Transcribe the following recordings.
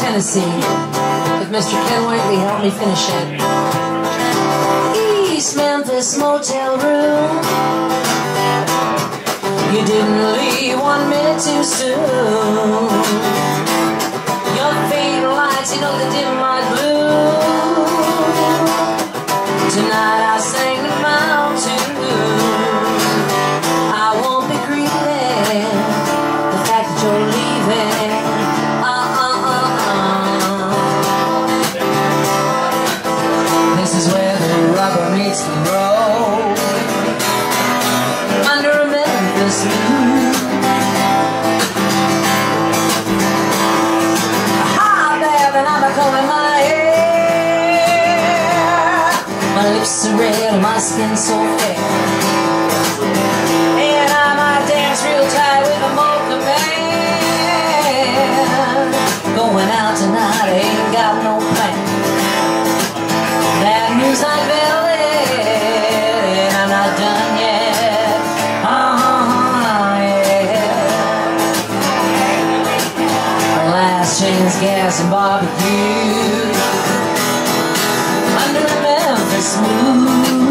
Tennessee. If Mr. Ken Whiteley helped me finish it. East Memphis motel room. You didn't leave 1 minute too soon. Your fading lights, you know the dim light blue. Tonight I sang the mountain. I won't be grieving the fact that you're leaving. This is where the rubber meets the road, under a Memphis moon. Hot there, and I'm combing my hair. My lips are red, my skin so fair, and I might dance real tight with a mocha man. Going out tonight, I ain't got no plan. That news like velvet, and I'm not done yet. Yeah. Last chance gas and barbecue under a Memphis moon.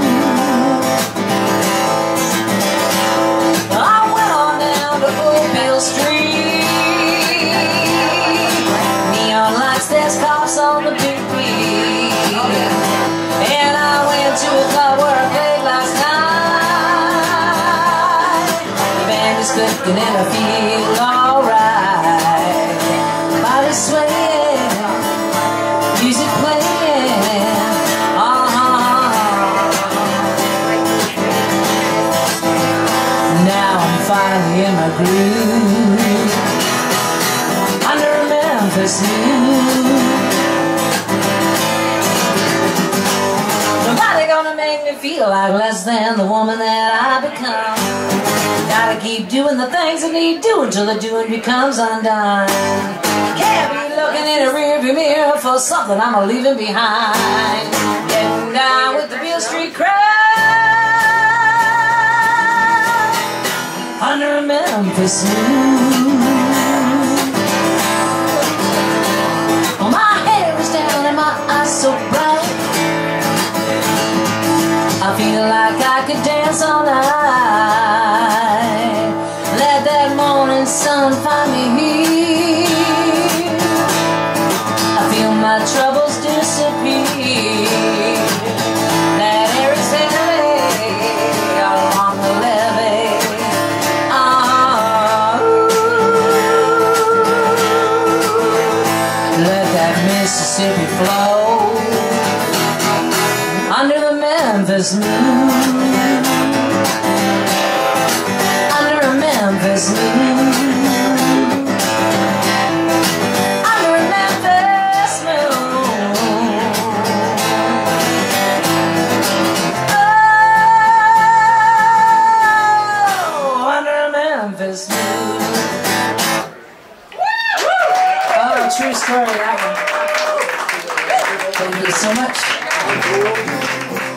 I went on down to Oakville Street. Neon lights, there's cops on the big beat. And I went to a club where I played last night. The band is clicking and I feel alright. Body swaying, music playing. Now I'm finally in my groove, under a Memphis moon. Nobody gonna make me feel like less than the woman that I become. Gotta keep doing the things that need doing till the doing becomes undone. Can't be looking in a rearview mirror for something I'm leaving behind. Getting down with the Beale Street crowd, under a Memphis moon. Well, my hair is down and my eyes so bright, I feel like I could dance all night. Let that morning sun find me here. I feel my troubles disappear. That air is heavy along the levee. Let that Mississippi flow under the Memphis moon. Under a Memphis moon. Under a Memphis moon. Oh, under a Memphis moon. Oh, true story, that one. Thank you so much.